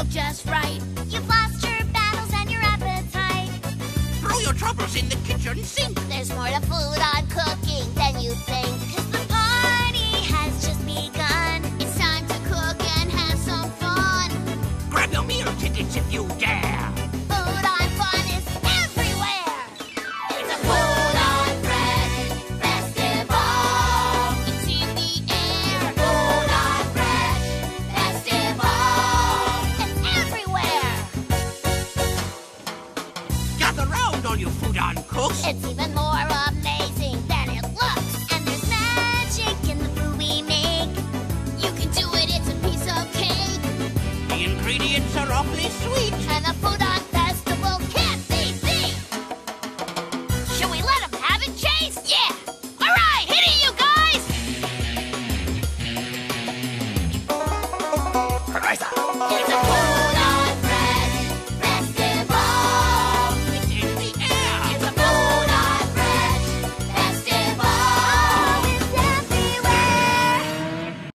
feel just right. You've lost your battles and your appetite. Throw your troubles in the kitchen sink. There's more to food on cooking than you think. 'Cause the party has just begun. It's time to cook and have some fun. Grab your meal tickets if you dare. Food on fun is everywhere. It's a Food on Fresh Festival. It's in the air. Food on Fresh Festival. It's everywhere. Gather round, all you Foodon cooks. It's even more amazing than it looks. And there's magic in the food we make. You can do it, it's a piece of cake. The ingredients are awfully sweet. And the Food on Festival can't be beat. Should we let them have it, Chase? Yeah! All right, hit it, you guys! It's a